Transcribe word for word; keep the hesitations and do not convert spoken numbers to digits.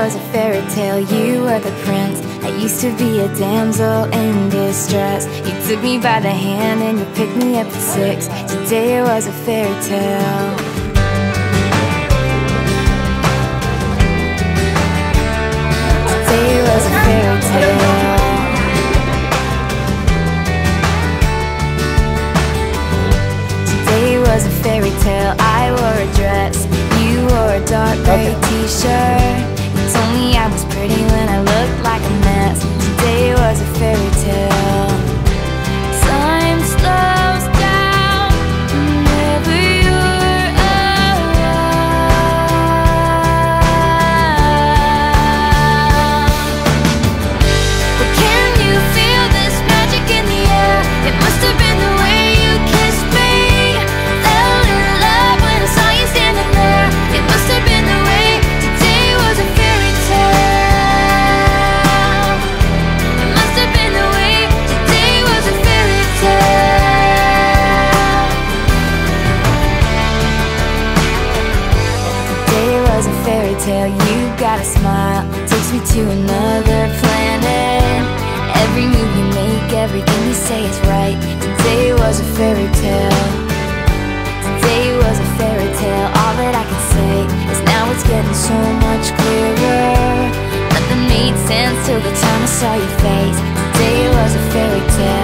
was a fairy tale, you were the prince. I used to be a damsel in distress. You took me by the hand and you picked me up at six. Today was a fairy tale. Today was a fairy tale. Today was a fairy tale. I wore a dress, you wore a dark gray t-shirt. You told me I was pretty when I looked like a mess. Today was a fairy tale. Time slows down whenever you're around. But can you feel this magic in the air? It must have been the way you kissed me. Fell in love when I saw you standing there. It must have been the way. Today was a fairy tale. It must have been the way. Today was a fairy tale. Today was a fairy tale. You got a smile, takes me to another planet. Every move you make, everything you say is right. Today was a fairy tale. Today was a fairy tale. All that I can say is now it's getting so much clearer. Nothing made sense till the time I saw your face. Today was a fairy tale.